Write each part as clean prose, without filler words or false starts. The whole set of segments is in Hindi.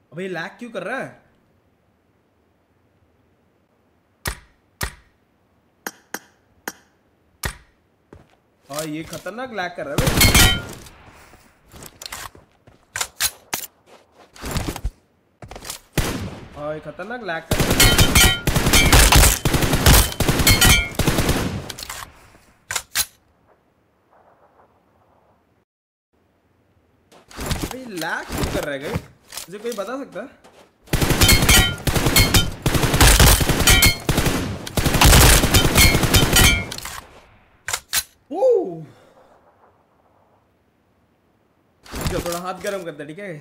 अबे लैग क्यों कर रहा है? हाँ ये खतरनाक लैग कर रहा है भाई। हाँ ये खतरनाक लैग कर रहा है। भाई लैग क्यों कर रहा है गाइस? मुझे कोई बता सकता है? थोड़ा हाथ गर्म करता है, ठीक है?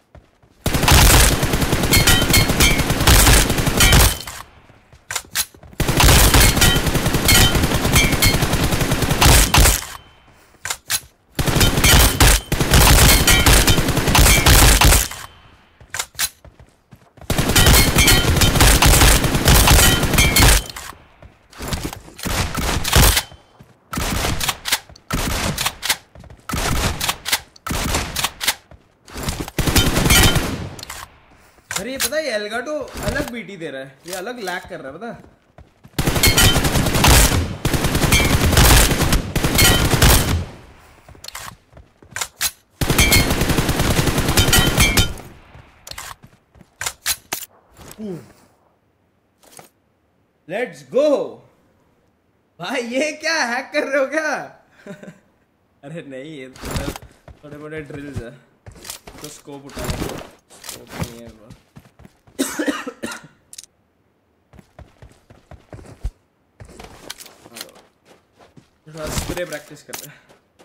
अरे ये पता है, एल्गाटो अलग बीटी दे रहा है, ये अलग लैग कर रहा है पता है? लेट्स गो भाई। ये क्या हैक कर रहे हो क्या? अरे नहीं, ये थोड़े मोटे ड्रिल्स है तो स्कोप उठा है, स्कोप नहीं है वो। थोड़ा स्प्रे प्रैक्टिस कर रहे हैं।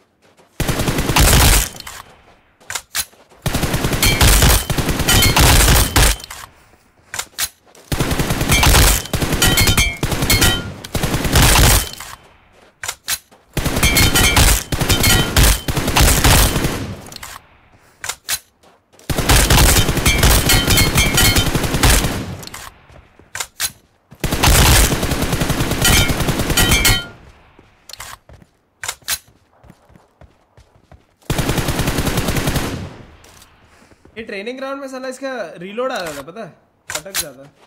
ये ट्रेनिंग ग्राउंड में साला इसका रीलोड आ रहा था पता है, अटक जाता है।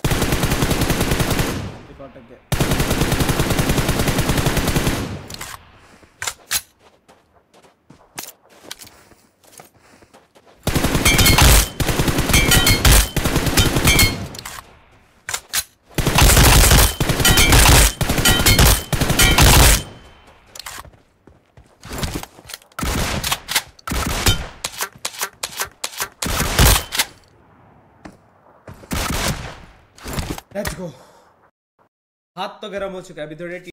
अटक गया। Let's go. हाथ तो गर्म हो चुका है, अभी थोड़े